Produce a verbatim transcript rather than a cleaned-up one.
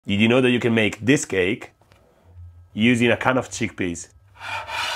Did you know that you can make this cake using a can of chickpeas?